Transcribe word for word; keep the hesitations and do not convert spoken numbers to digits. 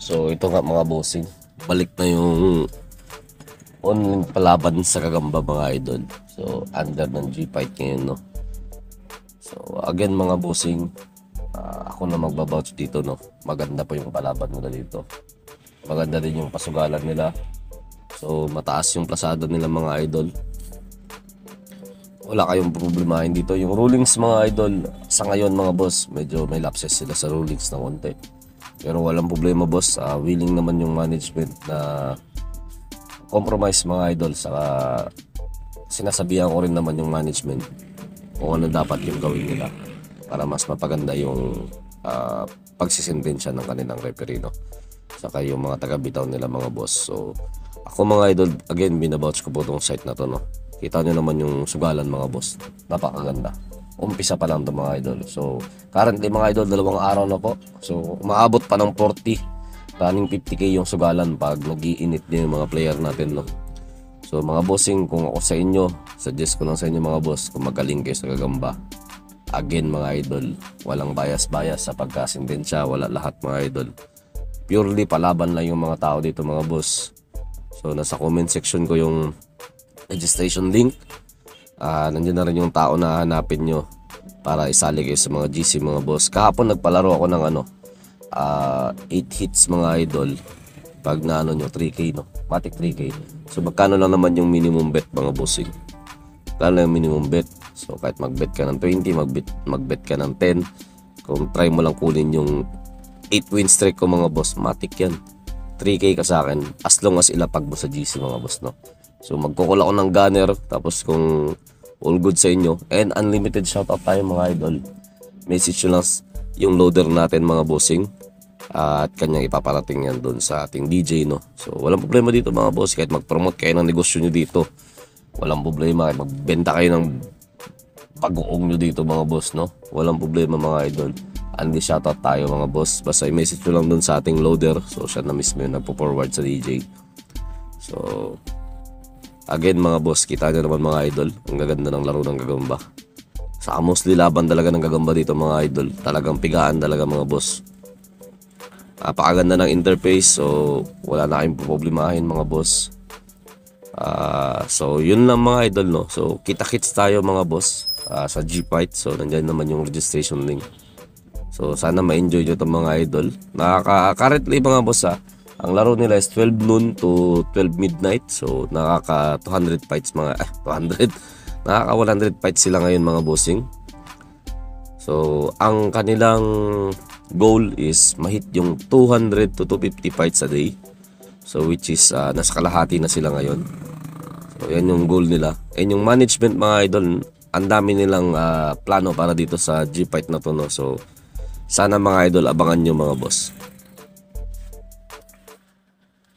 So ito nga mga bossing, balik na yung online palaban sa Gagamba mga idol. So under ng G-Fight ngayon, no. So again mga bossing, uh, ako na magbabouch dito, no. Maganda po yung palaban nila dito. Maganda din yung pasugalan nila. So mataas yung plasada nila mga idol. Wala kayong problemahin dito. Yung rulings mga idol, sa ngayon mga boss, medyo may lapses sila sa rulings na konti. Pero walang problema boss, uh, willing naman yung management na compromise mga idol. Saka sinasabihan ko rin naman yung management kung ano dapat yung gawin nila para mas mapaganda yung uh, pagsisintensya ng kanilang referee, no? Saka yung mga taga-bitaw nila mga boss. So ako mga idol, again binabouch ko po itong site na to, no? Kita nyo naman yung sugalan mga boss, napakaganda. Umpisa pa lang ito mga idol. So currently mga idol, dalawang araw na po. So umaabot pa ng forty, running fifty K yung sugalan pag nag-iinit din yung mga player natin, no? So mga bossing, kung ako sa inyo, suggest ko lang sa inyo mga boss, kung magaling kayo sa Gagamba. Again mga idol, walang bias-bias sa pagkasintensya, wala lahat mga idol. Purely palaban lang yung mga tao dito mga boss. So nasa comment section ko yung registration link. Uh, nandiyan na rin yung tao na hanapin nyo para isali kayo sa mga G C mga boss. Kahapon nagpalaro ako ng ano, uh, eight hits mga idol. Pag na ano nyo, three K, no? Matic three K. So magkano lang naman yung minimum bet mga bossing? Kano yung minimum bet? So kahit magbet ka ng twenty, magbet, magbet ka ng ten. Kung try mo lang kunin yung eight win streak ko mga boss, matic yan. three K ka sa akin as long as ilapag mo sa G C mga boss, no? So magkukula ko ng gunner, tapos kung all good sa inyo, and unlimited shoutout tayo mga idol, message nyo lang yung loader natin mga bossing, uh, at kanyang ipaparating yan doon sa ating D J, no? So walang problema dito mga boss, kahit mag-promote kayo ng negosyo nyo dito, walang problema, kahit magbenta kayo ng pag-uong nyo dito mga boss, no? Walang problema mga idol. Andi shoutout tayo mga boss, basta i-message nyo lang doon sa ating loader, so siya na mismo yung nagpo-forward sa D J. So again mga boss, kita nyo naman mga idol, ang gaganda ng laro ng Gagamba. Saka mostly laban talaga ng Gagamba dito mga idol, talagang pigaan talaga mga boss. Napakaganda ng interface, so wala na kayong problemahin mga boss. Uh, so yun lang mga idol, no? So kita-kits tayo mga boss uh, sa G-Fight. So nandyan naman yung registration link. So sana ma-enjoy nyo itong mga idol. Nakaka currently mga boss, ha, ang laro nila is twelve noon to twelve midnight. So nakaka two hundred fights mga eh, two hundred. Nakaka one hundred fights sila ngayon mga bossing. So ang kanilang goal is mahit yung two hundred to two fifty fights a day. So which is uh, nasa kalahati na sila ngayon. So yan yung goal nila. And yung management mga idol, ang dami nilang uh, plano para dito sa G-Fight na to, no? So sana mga idol, abangan nyo mga boss.